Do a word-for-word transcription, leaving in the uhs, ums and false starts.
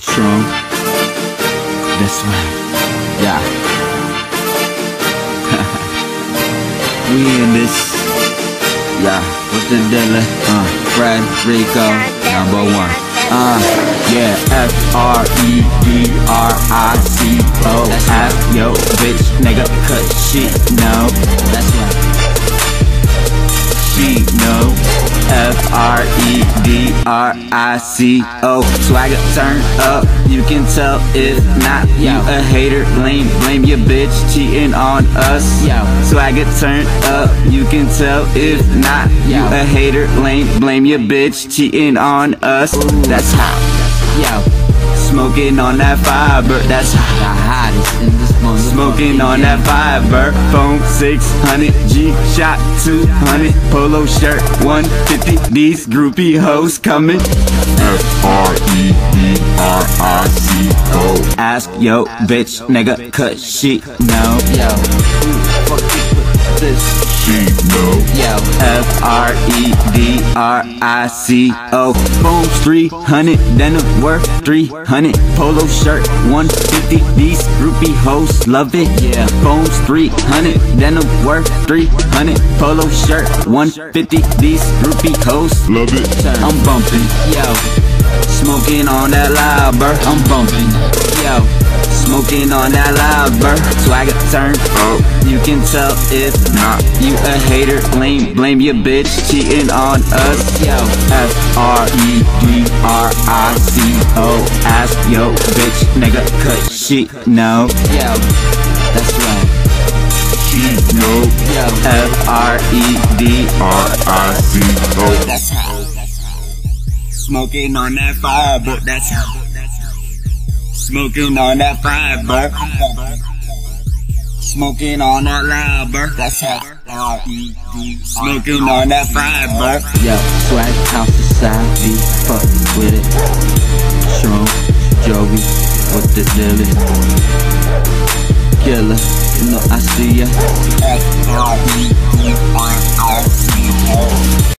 True. That's right. Yeah. We in this. Yeah. With the dealer. Uh, Fred Rico. Number one. Uh, yeah. F R E D R I C O. Ask yo bitch nigga cut shit. No. That's right. She know. F R E D R I C O. Swagger turn up, you can tell if not. You a hater, blame, blame your bitch cheating on us. Yo. Swagger turn up, you can tell if not. You a hater, blame, blame your bitch cheating on us. That's hot. Yo. Smoking on that fiber, that's the hottest in this month. Smoking on that fiber, phone six hundred, G-Shock two hundred, polo shirt one fifty, these groupie hoes coming. F R E D R I C O. Ask yo bitch nigga cut shit. No. Yo, who the fuck you put this? She know. Yo, F R E D R I C O. Phones three hundred, denim worth three hundred, polo shirt one fifty, these groupie hoes love it. Yeah, phones three hundred, denim worth three hundred, polo shirt one fifty, these groupie hoes love it. I'm bumping, yo, smoking on that loud bird. I'm bumping, yo, smoking on that loud bird. Swagger turn up, you can tell if not. You a hater, blame, blame your bitch cheating on us. Yo, F R E D R I C O. Ask yo bitch nigga cut shit. No. Yo, that's right. She know. Yo, F R E D R I C O. That's how. Smoking on that fiber. That's how. Smoking on that fiber. Smoking on that fiber. That's how. Smoking on that fiber. Yo, swag house society, fuck with it. Strong, Joey, what the deal is? Killer, you know I see ya.